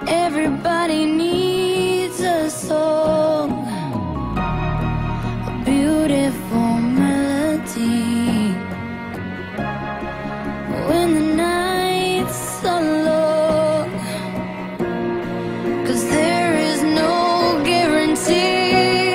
Everybody needs a song, a beautiful melody. When the nights are long, 'cause there is no guarantee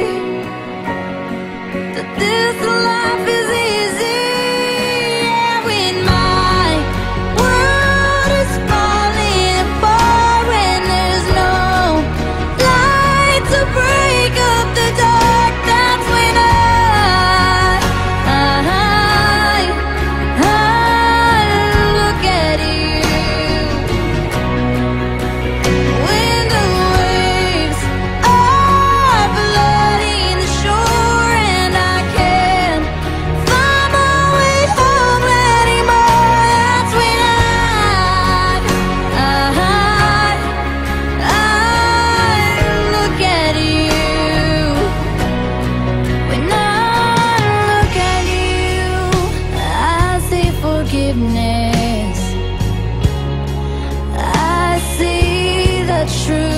that this life is easy. Yeah, when my world is falling apart, when there's no light to break up the dark, that's when I look at you. When the waves are flooding the shore and I can't find my way home anymore, that's when I look at you. When I look at you, I see forgiveness. I see the truth.